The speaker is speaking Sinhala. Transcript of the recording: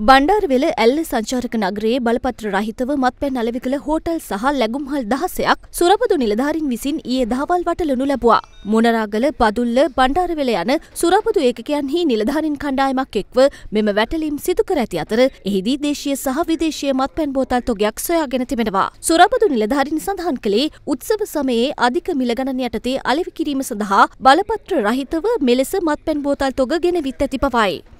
බණ්ඩාරවෙල ඇල්ල සංචාරක නගරයේ බලපත්‍ර රහිතව මත්පැන් අලෙවි කළ හෝටල් සහ ලැබුම්හල් 16ක් සුරබදු නිලධාරීන් විසින් ඊයේ දහවල් වටලනු ලැබුවා. මොනරාගල, බදුල්ල, බණ්ඩාරවෙල යන සුරබදු ඒකකයන්හි නිලධාරීන් කණ්ඩායමක් එක්ව මෙම වැටලීම් සිදු කර ඇති අතර එහිදී දේශීය සහ විදේශීය මත්පැන් බෝතල් තොගයක් සොයාගෙන තිබෙනවා. සුරබදු නිලධාරීන් සඳහන් කළේ උත්සව සමයේ අධික මිල ගණන යටතේ අලෙවි කිරීම සඳහා බලපත්‍ර රහිතව මෙලෙස මත්පැන් බෝතල් තොග ගෙනවිත් ඇති බවයි.